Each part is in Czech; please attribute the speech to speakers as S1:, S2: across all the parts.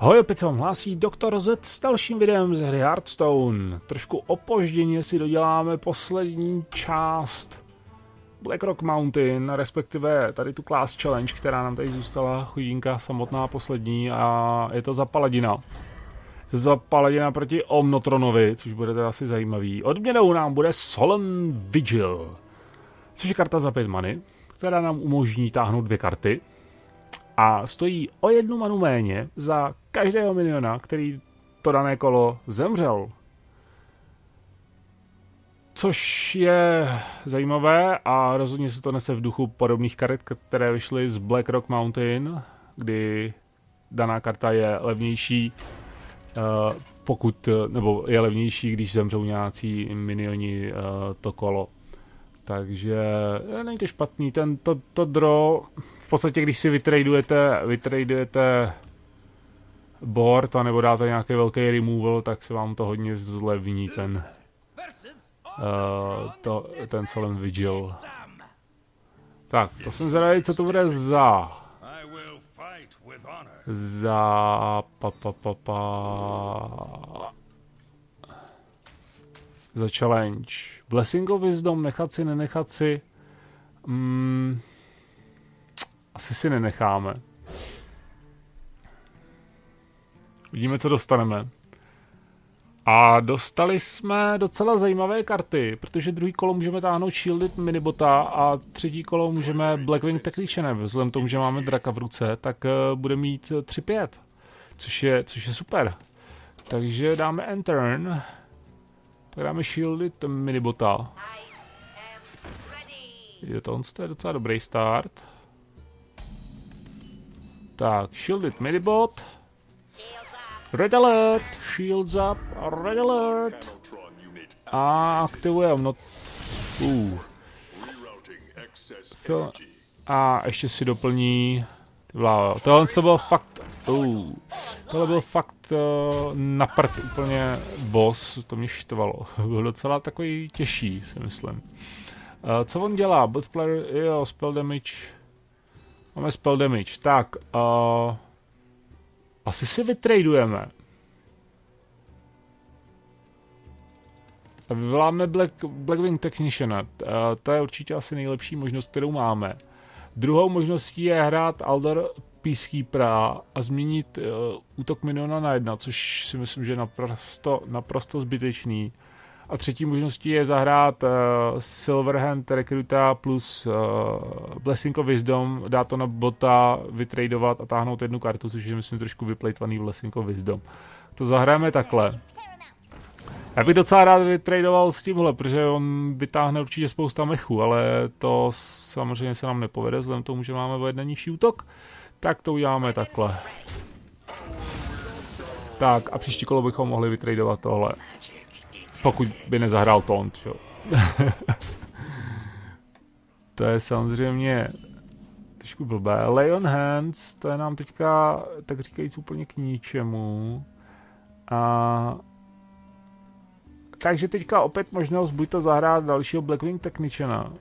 S1: Ahoj, opět se vám hlásí Dr. Z s dalším videem ze hry Hearthstone. Trošku opožděně si doděláme poslední část Blackrock Mountain, respektive tady tu class challenge, která nám tady zůstala chudinka samotná poslední, a je to za Paladina. Je to za Paladina proti Omnotronovi, což bude teda asi zajímavý. Odměnou nám bude Solemn Vigil, což je karta za 5 many, která nám umožní táhnout 2 karty. A stojí o 1 manu méně za každého miniona, který to dané kolo zemřel. Což je zajímavé a rozhodně se to nese v duchu podobných karet, které vyšly z Blackrock Mountain, kdy daná karta je levnější, nebo je levnější, když zemřou nějací minioni to kolo. Takže není to špatný, to draw, v podstatě když si vytradujete board a nebo dáte nějaký velký removal, tak se vám to hodně zlevní ten Solemn Vigil. Tak, to jsem zvědavý, co to bude za challenge. Blessing of Wisdom, nechat si, nenechat si. Asi si nenecháme. Uvidíme, co dostaneme. A dostali jsme docela zajímavé karty, protože druhý kolo můžeme táhnout Shielded Minibota a třetí kolo můžeme Blackwing Technicianem. Vzhledem tomu, že máme draka v ruce, tak bude mít 3-5, což je super. Takže dáme end turn. Tak dáme Shielded Minibota. Je docela dobrý start. Tak, Shielded Minibot. Red alert, shields up, red alert. A aktivuje A ještě si doplní. Tohle byl fakt na prd úplně boss, to mě štvalo. Byl docela takový těžší, si myslím. Co on dělá? Bot player, jo, spell damage. Máme spell damage. Tak, asi si vytradujeme. A vyvoláme Blackwing Techniciana. To je určitě asi nejlepší možnost, kterou máme. Druhou možností je hrát Aldor Peacekeepera a změnit útok miniona na 1, což si myslím, že je naprosto zbytečný. A třetí možností je zahrát Silverhand Recruita plus Blessing of Wisdom, dát to na bota, vytradovat a táhnout 1 kartu, což je myslím trošku vyplejtvaný Blessing of Wisdom. To zahrajeme takhle. Já bych docela rád vytradoval s tímhle, protože on vytáhne určitě spousta mechů, ale to samozřejmě se nám nepovede, vzhledem k tomu, že máme o 1 nižší útok. Tak to uděláme takhle. Tak a příští kolo bychom mohli vytradovat tohle. Pokud by nezahrál taunt, jo. To je samozřejmě trošku blbé. Lay on hands, to je nám teďka, tak říkajíc, úplně k ničemu. Takže teďka opět možnost buď to zahrát dalšího Blackwing Techniciana.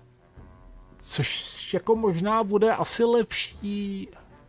S1: Což jako možná bude asi lepší.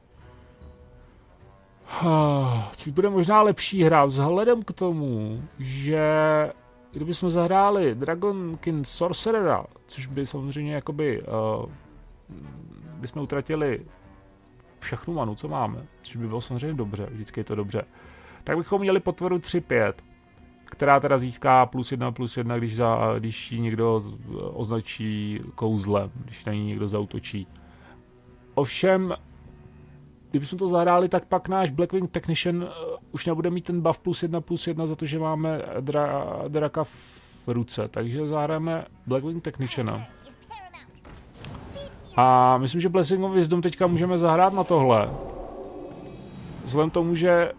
S1: Což bude možná lepší hra vzhledem k tomu, že kdybychom zahráli Dragonkin Sorcerera, což by samozřejmě jakoby bychom utratili všechnu manu, co máme, což by bylo samozřejmě dobře, vždycky je to dobře, tak bychom měli potvrdu 3-5, která teda získá +1/+1, když ji někdo označí kouzlem, když na ní někdo zaútočí. Ovšem, kdybychom to zahráli, tak pak náš Blackwing Technician už nebude mít ten buff +1/+1 za to, že máme draka v ruce. Takže zahrajeme Blackwing Techniciana. A myslím, že Blessing of Wisdom teďka můžeme zahrát na tohle. Vzhledem tomu, že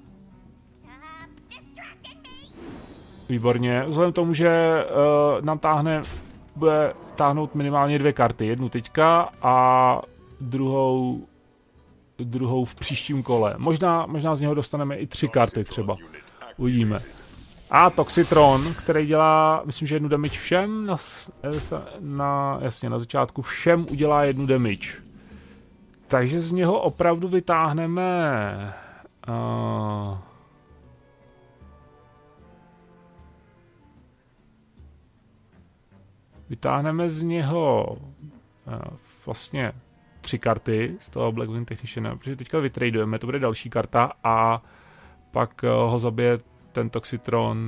S1: výborně. Vzhledem tomu, že nám bude táhnout minimálně 2 karty. Jednu teďka a druhou v příštím kole. Možná z něho dostaneme i 3 karty třeba. Uvidíme. A Toxitron, který dělá, myslím, že 1 damage všem. Jasně, na začátku všem udělá 1 damage. Takže z něho opravdu vytáhneme Vytáhneme z něho vlastně 3 karty z toho Blackwing Techniciana, protože teďka vytradujeme, to bude další karta a pak ho zabije ten Toxitron.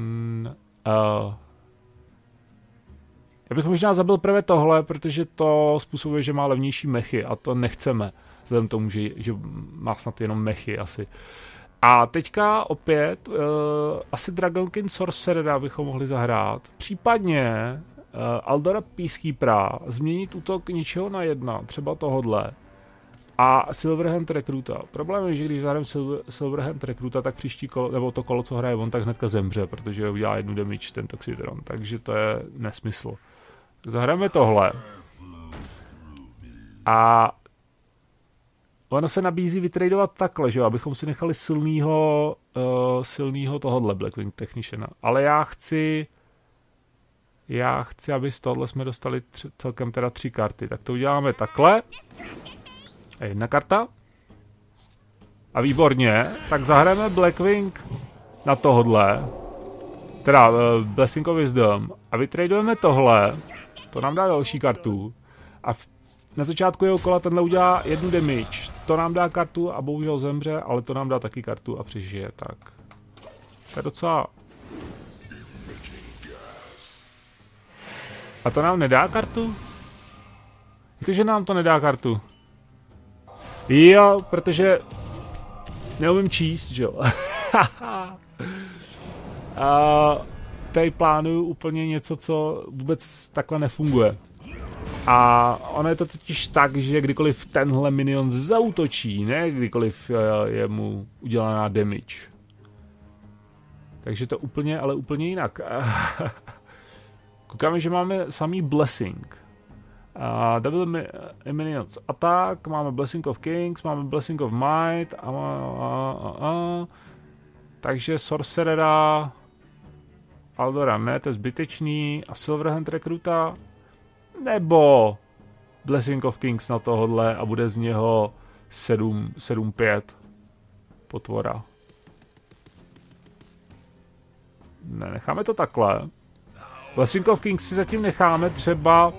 S1: Já bych možná zabil prvé tohle, protože to způsobuje, že má levnější mechy a to nechceme, vzhledem k tomu, že má snad jenom mechy asi. A teďka opět asi Dragonkin Sorcerera bychom mohli zahrát, případně Aldora Peacekeepera, změnit útok něčeho na 1, třeba tohodle, a Silverhand Recruita. Problém je, že když zahrajeme Silverhand Recruita, tak příští kolo, nebo to kolo, co hraje on, tak hnedka zemře, protože udělá 1 damage ten Toxitron, takže to je nesmysl. Zahrajeme tohle. A ono se nabízí vytradovat takhle, že jo, abychom si nechali silnýho tohodle Blackwing Techniciana. Ale já chci, aby z tohohle jsme dostali celkem teda 3 karty. Tak to uděláme takhle. A 1 karta. A výborně, tak zahrajeme Blackwing na tohodle. Teda Blessing of Wisdom. A vytradujeme tohle. To nám dá další kartu. A na začátku jeho kola tenhle udělá 1 damage. To nám dá kartu a bohužel zemře, ale to nám dá taky kartu a přežije. Tak. To je docela... A to nám nedá kartu? Víte, že nám to nedá kartu? Jo, protože neumím číst, že jo. Tady plánuju úplně něco, co vůbec takhle nefunguje. A ono je to totiž tak, že kdykoliv tenhle minion zaútočí, ne kdykoliv je mu udělaná damage. Takže to úplně, ale úplně jinak. Koukáme, že máme samý Blessing. Double Minions Attack, máme Blessing of Kings, máme Blessing of Might, takže Sorcerera, Aldora ne, to je zbytečný, a Silverhand Recruita, nebo Blessing of Kings na tohodle a bude z něho 7-5 potvora. Ne, necháme to takhle. Blessing of Kings si zatím necháme třeba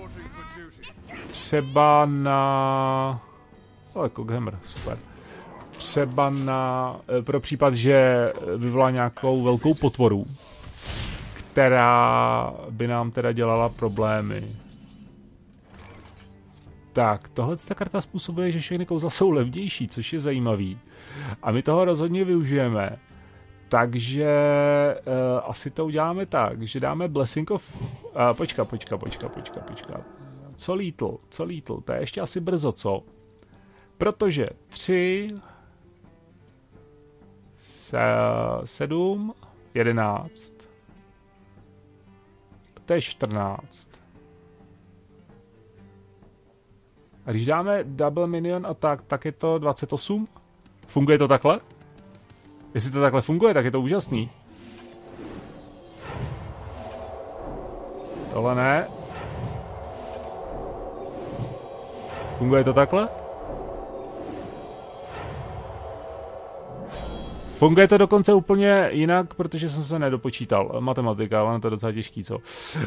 S1: na... Ale Cockhammer, super. Třeba pro případ, že vyvolá nějakou velkou potvoru, která by nám teda dělala problémy. Tak, tohle ta karta způsobuje, že všechny kouzla jsou levnější, což je zajímavý. A my toho rozhodně využijeme. Takže asi to uděláme tak, že dáme Blessing of... Počkat. Co Lethal? To je ještě asi brzo, co? Protože 3, 7, 11. To je 14. A když dáme Double Minion Attack, tak je to 28? Funguje to takhle? Jestli to takhle funguje, tak je to úžasný. Tohle ne. Funguje to takhle? Funguje to dokonce úplně jinak, protože jsem se nedopočítal. Matematika, ale to je docela těžký, co?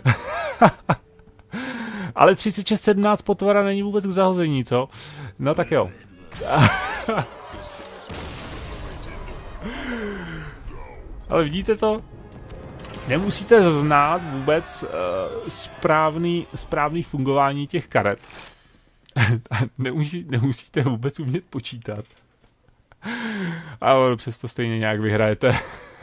S1: Ale 36-17 potvora není vůbec k zahození, co? No tak jo. Ale vidíte to? Nemusíte znát vůbec správný fungování těch karet. Nemusíte vůbec umět počítat. Ale přesto stejně nějak vyhrajete.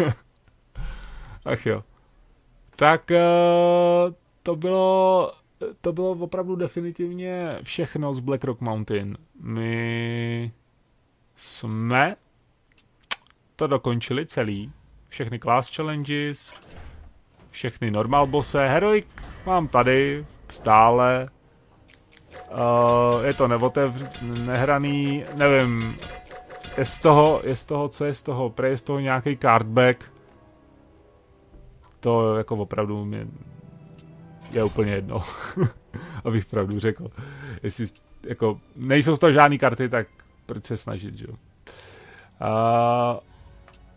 S1: Ach jo. Tak to bylo opravdu definitivně všechno z Black Rock Mountain. My jsme to dokončili celý. Všechny class challenges, všechny normal bosse. Heroic mám tady stále. Je to nehraný, nevím. Je z toho, co je z toho. Prej je z toho nějaký cardback. To jako opravdu mě je úplně jedno. Abych pravdu řekl. Jestli jako nejsou z toho žádný karty, tak proč se snažit, že jo.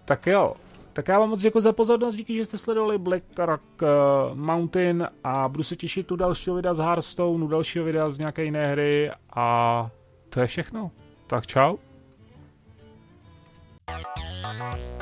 S1: Tak jo. Tak já vám moc děkuji za pozornost, díky, že jste sledovali Black Rock Mountain a budu se těšit u dalšího videa z Hearthstone, u dalšího videa z nějaké jiné hry a to je všechno. Tak čau.